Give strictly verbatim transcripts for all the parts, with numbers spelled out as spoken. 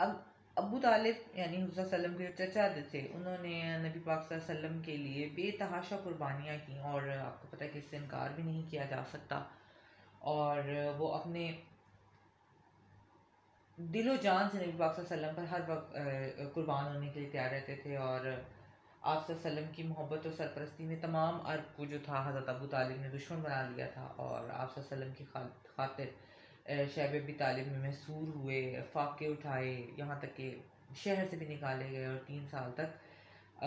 اب ابو طالب یعنی حضور صلی اللہ علیہ وسلم کے چچا جو تھے، انہوں نے نبی پاک صلی اللہ علیہ وسلم کے لیے بے تحاشا قربانیاں کیں، اور آپ کو پتہ ہے کہ اس سے انکار بھی نہیں کیا جا سکتا، اور وہ اپنے دل و جان سے نبی پاک صلی اللہ علیہ وسلم پر ہر وقت قربان ہونے کے لیے تیار رہتے تھے، اور آپ صلی اللہ علیہ وسلم کی محبت اور سرپرستی میں تمام عرب کو جو تھا حضرت ابو طالب نے دشمن بنا لیا تھا، اور آپ صلی اللہ علیہ وسلم کی خاطر شیب ابی طالب میں محصور ہوئے، فاقے اٹھائے، یہاں تک کہ شہر سے بھی نکالے گئے، اور تین سال تک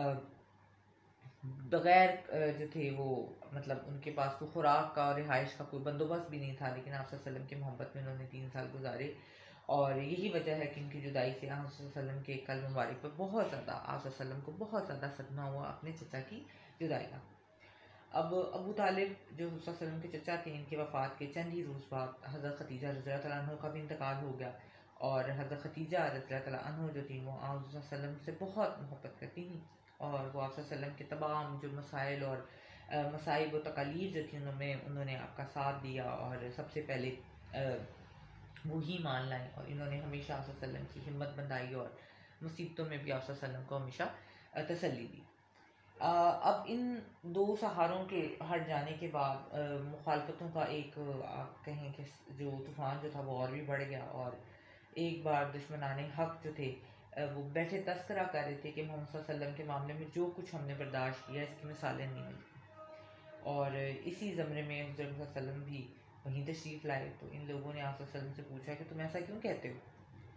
بغیر جو تھے وہ مطلب ان کے پاس کوئی خوراک کا اور رہائش کا کوئی بندوبست بھی نہیں تھا، لیکن آپ صلی اللہ علیہ وسلم کی محبت میں انہوں نے تین سال گزارے، اور یہی وجہ ہے کہ ان کی جدائی سے آپ صلی اللہ علیہ وسلم کے قلب مبارک پر بہت زیادہ آپ صلی اللہ علیہ وسلم کو بہت زیادہ صدمہ ہوا اپنے چچا کی جدائی کا۔ اب ابو طالب جو حضور صلی اللہ علیہ وسلم کے چچا تھے، ان کی وفات کے چند ہی روز بعد حضرت ختیجہ رضی اللہ تعالیٰ عنہ کا بھی انتقال ہو گیا، اور حضرت ختیجہ رضی اللہ تعالیٰ عنہ جو تھیں وہ آپ صلی اللہ علیہ وسلم سے بہت محبت کرتی تھیں، اور وہ آپ صلی اللہ علیہ وسلم کے تمام جو مسائل اور مصائب و تکالیف جو تھیں انہوں میں انہوں نے آپ کا ساتھ دیا، اور سب سے پہلے وہی مان لائیں، اور انہوں نے ہمیشہ آپ صلی اللہ علیہ وسلم کی ہمت بندھائی، اور مصیبتوں میں بھی آپ صلی اللہ علیہ وسلم کو ہمیشہ تسلی دی۔ اب ان دو سہاروں کے ہٹ جانے کے بعد مخالفتوں کا ایک آپ کہیں کہ جو طوفان جو تھا وہ اور بھی بڑھ گیا، اور ایک بار دشمنان حق جو تھے وہ بیٹھے تذکرہ کر رہے تھے کہ محمد صلی اللہ علیہ وسلم کے معاملے میں جو کچھ ہم نے برداشت کیا اس کی مثالیں نہیں ملتی، اور اسی زمرے میں حضرت صلی اللہ علیہ وسلم بھی وہیں تشریف لائے، تو ان لوگوں نے آپ صلی اللہ علیہ وسلم سے پوچھا کہ تم ایسا کیوں کہتے ہو؟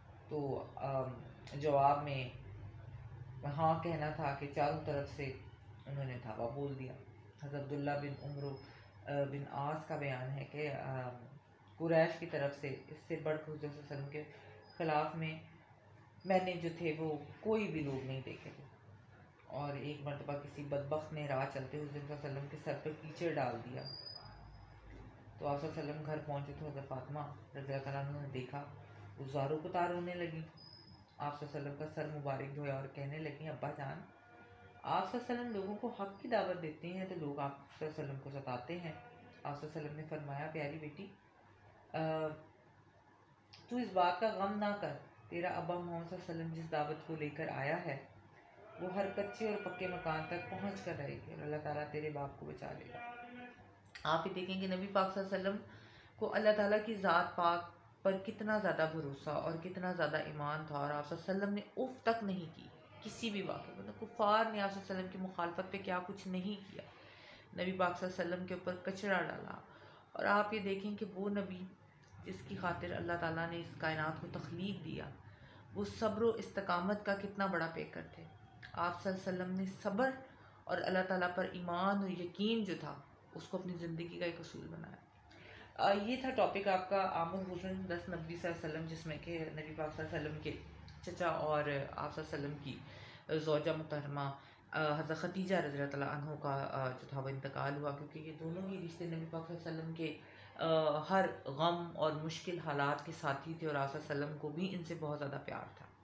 تو جواب میں ہاں کہنا تھا کہ چاروں طرف سے انہوں نے دھاوا بول دیا۔ حضرت عبداللہ بن عمرو بن عاص کا بیان ہے کہ قریش کی طرف سے اس سے بڑھ کر حضور صلی اللہ علیہ وسلم کے خلاف میں میں نے جو تھے وہ کوئی بھی لوگ نہیں دیکھے تھے، اور ایک مرتبہ کسی بدبخت نے راہ چلتے حضور صلی اللہ علیہ وسلم کے سر پر کیچڑ ڈال دیا، تو آپ صلی اللہ علیہ وسلم گھر پہنچے تو حضرت فاطمہ رضی اللہ تعالیٰ عنہ نے دیکھا، وہ زاروں کو تار ہونے لگی، آپ صلی اللہ علیہ وسلم کا سر مبارک دھویا اور کہنے لگیں ابا جان، آپ صلی اللہ علیہ وسلم لوگوں کو حق کی دعوت دیتے ہیں تو لوگ آپ صلی اللہ علیہ وسلم کو ستاتے ہیں۔ آپ صلی اللہ علیہ وسلم نے فرمایا پیاری بیٹی تو اس بات کا غم نہ کر، تیرا ابا محمد صلی اللہ علیہ وسلم جس دعوت کو لے کر آیا ہے وہ ہر کچے اور پکے مکان تک پہنچ کر رہے گی، اور اللہ تعالیٰ تیرے باپ کو بچا لے گا۔ آپ ہی دیکھیں کہ نبی پاک صلی اللہ علیہ وسلم کو اللہ تعالیٰ کی ذات پاک پر کتنا زیادہ بھروسہ اور کتنا زیادہ ایمان تھا، اور آپ صلی اللہ علیہ وسلم نے اف تک نہیں کی کسی بھی واقعے میں، کفار نے آپ صلی اللہ علیہ وسلم کی مخالفت پہ کیا کچھ نہیں کیا، نبی پاک صلی اللہ علیہ وسلم کے اوپر کچرا ڈالا، اور آپ یہ دیکھیں کہ وہ نبی جس کی خاطر اللہ تعالیٰ نے اس کائنات کو تخلیق دیا، وہ صبر و استقامت کا کتنا بڑا پیکر تھے۔ آپ صلی اللہ علیہ وسلم نے صبر اور اللہ تعالیٰ پر ایمان اور یقین جو تھا اس کو اپنی زندگی کا ایک اصول بنایا۔ یہ تھا ٹاپک آپ کا عام الحزن دس نبی صلی اللہ علیہ وسلم، جس میں کہ نبی پاک صلی اللہ علیہ وسلم کے چچا اور آپ صلی اللہ علیہ وسلم کی زوجہ محترمہ حضرت ختیجہ رضی اللہ تعالیٰ عنہ کا جو تھا وہ انتقال ہوا، کیونکہ یہ دونوں ہی رشتے نبی پاک صلی اللہ علیہ وسلم کے ہر غم اور مشکل حالات کے ساتھی تھے، اور آپ صلی اللہ علیہ وسلم کو بھی ان سے بہت زیادہ پیار تھا۔